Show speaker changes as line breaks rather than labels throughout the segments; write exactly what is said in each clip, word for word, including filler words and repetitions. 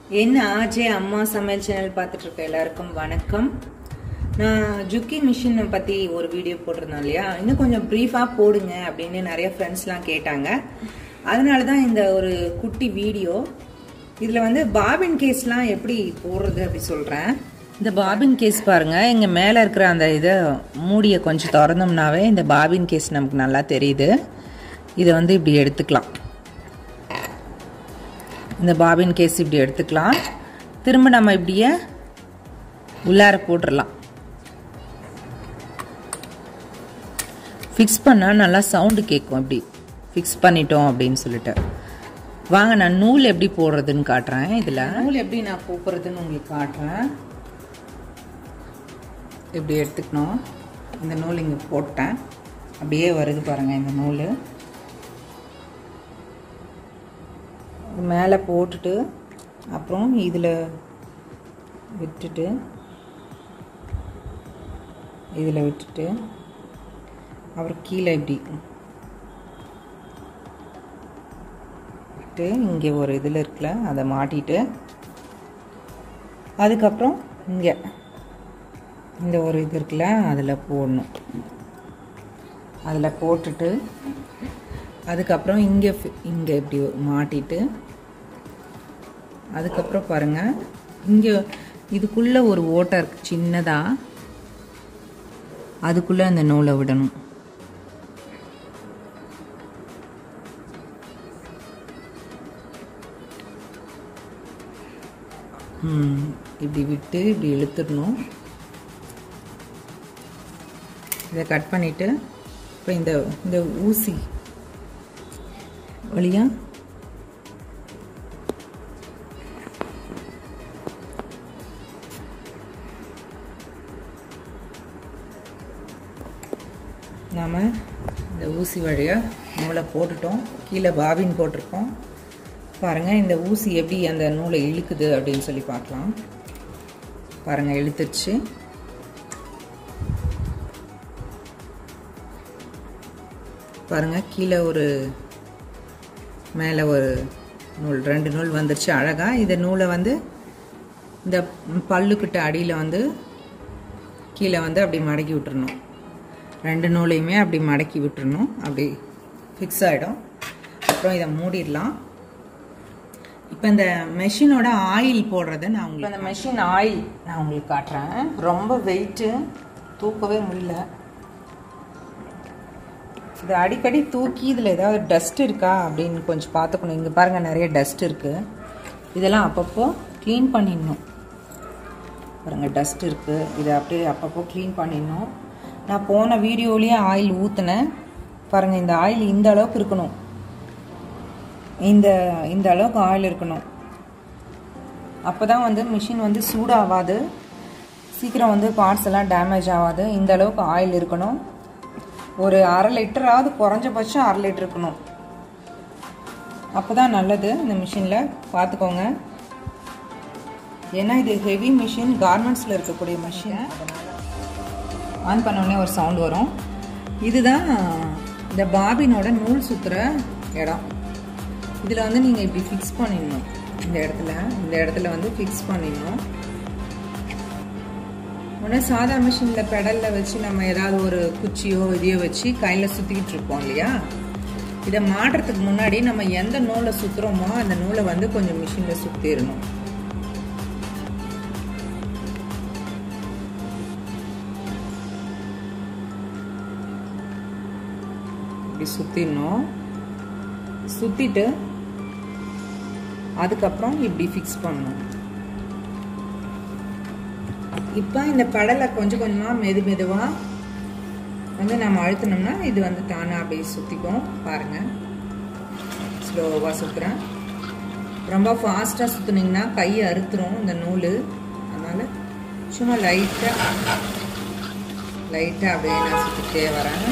என்ன ஆஜே அம்மா சமையல் சேனல் பார்த்துட்டு இருக்க எல்லாருக்கும் வணக்கம். நான் ஜுக்கி மிஷினை பற்றி ஒரு வீடியோ போட்டிருந்தேன் இல்லையா, இன்னும் கொஞ்சம் ப்ரீஃபாக போடுங்க அப்படின்னு நிறைய ஃப்ரெண்ட்ஸ்லாம் கேட்டாங்க. அதனால தான் இந்த ஒரு குட்டி வீடியோ. இதில் வந்து பாபின் கேஸ்லாம் எப்படி போடுறது அப்படி சொல்கிறேன். இந்த பாபின் கேஸ் பாருங்கள், இங்கே மேலே இருக்கிற அந்த இதை மூடியை கொஞ்சம் திறந்தோம்னாவே இந்த பாபின் கேஸ் நமக்கு நல்லா தெரியுது. இதை வந்து இப்படி எடுத்துக்கலாம். இந்த பாபின் கேஸ் இப்படி எடுத்துக்கலாம். திரும்ப நம்ம இப்படியே உள்ளார போட்டுடலாம். ஃபிக்ஸ் பண்ணால் நல்லா சவுண்டு கேட்கும். இப்படி ஃபிக்ஸ் பண்ணிட்டோம் அப்படின்னு சொல்லிட்டு வாங்க நான் நூல் எப்படி போடுறதுன்னு காட்டுறேன். இதில் நூல் எப்படி நான் போக்குறதுன்னு உங்களுக்கு காட்டுறேன். இப்படி எடுத்துக்கணும். இந்த நூல் இங்கே போட்டேன், அப்படியே வருது பாருங்கள். இந்த நூல் மேலே போட்டுட்டு அப்புறம் இதில் விட்டுட்டு இதில் விட்டுட்டு அப்புறம் கீழே இப்படி விட்டு இங்கே ஒரு இதில் இருக்குல்ல அதை மாட்டிட்டு அதுக்கப்புறம் இங்கே இந்த ஒரு இது இருக்குல்ல அதில் போடணும். அதில் போட்டுட்டு அதுக்கப்புறம் இங்கே இங்கே இப்படி மாட்டிட்டு அதுக்கப்புறம் பாருங்கள், இங்கே இதுக்குள்ளே ஒரு ஓட்டை இருக்குது சின்னதாக, அதுக்குள்ளே அந்த நூலை விடணும். இப்படி விட்டு இப்படி இழுத்துடணும். இதை கட் பண்ணிவிட்டு இப்போ இந்த இந்த ஊசி வழியா நாம் இந்த ஊசி வழியாக நூலை போட்டுட்டோம். கீழே பாபின் போட்டிருக்கோம் பாருங்கள். இந்த ஊசி எப்படி அந்த நூலை இழுக்குது அப்படின்னு சொல்லி பார்க்கலாம். பாருங்கள், இழுத்துச்சு. பாருங்கள், கீழே ஒரு மேலே ஒரு நூல், ரெண்டு நூல் வந்துருச்சு அழகாக. இந்த நூலை வந்து இந்த பல்லுக்கிட்ட அடியில் வந்து கீழே வந்து அப்படி மடக்கி விட்டுறணும். ரெண்டு நூலையுமே அப்படி மடக்கி விட்டுறணும். அப்படி ஃபிக்ஸ் ஆகிடும். அப்புறம் இதை மூடிடலாம். இப்போ இந்த மெஷினோட ஆயில் போடுறத நான் உங்களுக்கு இந்த மெஷின் ஆயில் நான் உங்களுக்கு காட்டுறேன். ரொம்ப வெயிட்டு, தூக்கவே முடியல. இது அடிக்கடி தூக்கி இதில் ஏதாவது டஸ்ட் இருக்கா அப்படின்னு கொஞ்சம் பார்த்துக்கணும். இங்கே பாருங்கள், நிறைய டஸ்ட் இருக்குது. இதெல்லாம் அப்பப்போ க்ளீன் பண்ணிடணும். பாருங்கள், டஸ்ட் இருக்குது. இதை அப்படியே அப்பப்போ க்ளீன் பண்ணிடணும். நான் போன வீடியோலேயே ஆயில் ஊற்றினேன் பாருங்கள். இந்த ஆயில் இந்த அளவுக்கு இருக்கணும். இந்த இந்த அளவுக்கு ஆயில் இருக்கணும். அப்போ தான் வந்து மிஷின் வந்து சூடாகாது, சீக்கிரம் வந்து பார்ட்ஸ் எல்லாம் டேமேஜ் ஆகாது. இந்த அளவுக்கு ஆயில் இருக்கணும். ஒரு அரை லிட்டராவது குறைஞ்சபட்சம் அரை லிட்டர் இருக்கணும். அப்போ தான் நல்லது இந்த மிஷினில். பார்த்துக்கோங்க, ஏன்னா இது ஹெவி மிஷின், கார்மெண்ட்ஸில் இருக்கக்கூடிய மிஷின். ஆன் பண்ணோடனே ஒரு சவுண்ட் வரும். இதுதான் இந்த பாபினோட நூல் சுற்றுற இடம். இதில் வந்து நீங்கள் இப்படி ஃபிக்ஸ் பண்ணிடணும். இந்த இடத்துல இந்த இடத்துல வந்து ஃபிக்ஸ் பண்ணிடணும். உடனே சாதா மிஷினில் பெடலில் வச்சு நம்ம ஏதாவது ஒரு குச்சியோ இதையோ வச்சு கையில் சுற்றிக்கிட்டு இருப்போம் இல்லையா. இதை மாட்டுறதுக்கு முன்னாடி நம்ம எந்த நூலை சுற்றுறோமோ அந்த நூலை வந்து கொஞ்சம் மிஷினில் சுற்றிடணும். இப்படி சுற்றிடணும். சுற்றிட்டு அதுக்கப்புறம் இப்படி ஃபிக்ஸ் பண்ணணும். இப்போ இந்த கடலை கொஞ்சம் கொஞ்சமாக மெது மெதுவாக வந்து நம்ம அழுத்தினோம்னா இது வந்து தானாக அப்படியே சுற்றிக்கும். பாருங்கள், ஸ்லோவாக சுற்றுறேன். ரொம்ப ஃபாஸ்ட்டாக சுற்றுனீங்கன்னா கையை அறுத்துரும் இந்த நூல். அதனால் சும்மா லைட்டாக லைட்டாக அப்படியே நான் சுற்றிட்டே வரேன்.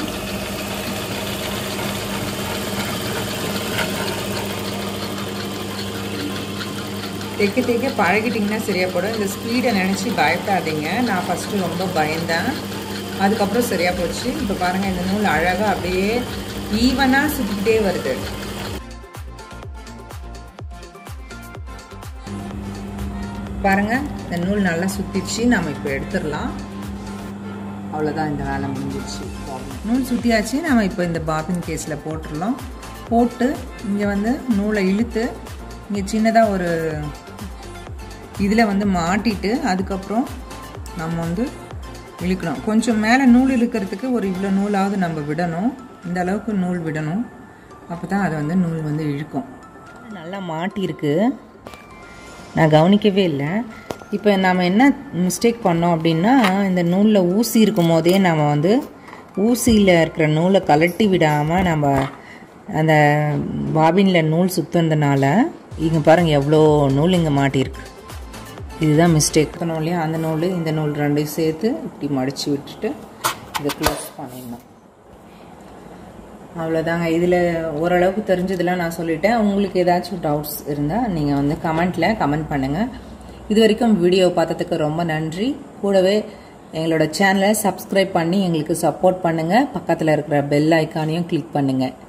தைக்க தைக்க பழகிட்டிங்கன்னா சரியாக போடும். இந்த ஸ்பீடை நினச்சி பயப்படாதீங்க. நான் ஃபஸ்ட்டு ரொம்ப பயந்தேன், அதுக்கப்புறம் சரியாக போச்சு. இப்போ பாருங்கள், இந்த நூல் அழகாக அப்படியே ஈவனாக சுற்றிக்கிட்டே வருது. பாருங்கள் இந்த நூல் நல்லா சுற்றிச்சு. நம்ம இப்போ எடுத்துடலாம். அவ்வளோதான், இந்த வேலை முடிஞ்சிடுச்சு. நூல் சுற்றியாச்சு. நம்ம இப்போ இந்த பாபின் கேஸில் போட்டுடலாம். போட்டு இங்கே வந்து நூலை இழுத்து இங்கே சின்னதாக ஒரு இதில் வந்து மாட்டிட்டு அதுக்கப்புறம் நம்ம வந்து இழுக்கணும். கொஞ்சம் மேலே நூல் இழுக்கிறதுக்கு ஒரு இவ்வளோ நூலாவது நம்ம விடணும். இந்த அளவுக்கு நூல் விடணும். அப்போ தான் அது வந்து நூல் வந்து இழுக்கும். நல்லா மாட்டியிருக்கு, நான் கவனிக்கவே இல்லை. இப்போ நாம் என்ன மிஸ்டேக் பண்ணோம் அப்படின்னா, இந்த நூலில் ஊசி இருக்கும் போதே நம்ம வந்து ஊசியில் இருக்கிற நூலை கலட்டி விடாமல் நம்ம அந்த பாபினில் நூல் சுற்றுனதுனால இங்கே பாருங்கள் எவ்வளோ நூல் இங்கே மாட்டியிருக்கு. இதுதான் மிஸ்டேக் பண்ணோம் இல்லையா? அந்த நூல் இந்த நூல் ரெண்டையும் சேர்த்து இப்படி மடித்து விட்டுட்டு இதை க்ளோஸ் பண்ணிடணும். அவ்வளோதாங்க. இதில் ஓரளவுக்கு தெரிஞ்சதெல்லாம் நான் சொல்லிட்டேன். உங்களுக்கு ஏதாச்சும் டவுட்ஸ் இருந்தால் நீங்கள் வந்து கமெண்ட்டில் கமெண்ட் பண்ணுங்கள். இது வரைக்கும் வீடியோ பார்த்ததுக்கு ரொம்ப நன்றி. கூடவே எங்களோட சேனலை சப்ஸ்கிரைப் பண்ணி எங்களுக்கு சப்போர்ட் பண்ணுங்கள். பக்கத்தில் இருக்கிற பெல் ஐக்கானையும் கிளிக் பண்ணுங்கள்.